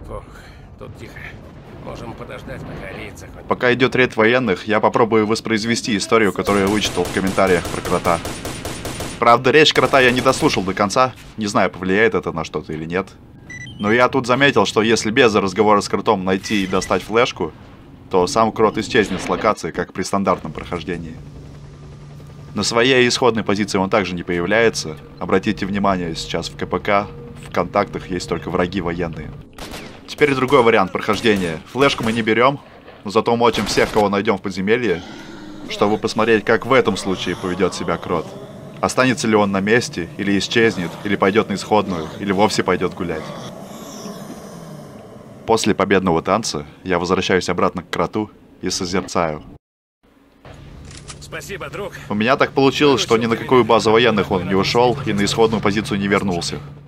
Ох, тут тихо. Можем подождать, пока рейд закончится. Пока идет рейд военных, я попробую воспроизвести историю, которую я вычитал в комментариях про крота. Правда, речь крота я не дослушал до конца. Не знаю, повлияет это на что-то или нет. Но я тут заметил, что если без разговора с кротом найти и достать флешку, то сам крот исчезнет с локации, как при стандартном прохождении. На своей исходной позиции он также не появляется. Обратите внимание, сейчас в КПК, в контактах есть только враги военные. Теперь другой вариант прохождения. Флешку мы не берем, но зато мочим всех, кого найдем в подземелье, чтобы посмотреть, как в этом случае поведет себя крот. Останется ли он на месте, или исчезнет, или пойдет на исходную, или вовсе пойдет гулять. После победного танца я возвращаюсь обратно к кроту и созерцаю. Спасибо, друг. У меня так получилось, что ни на какую базу военных он не ушел и на исходную позицию не вернулся.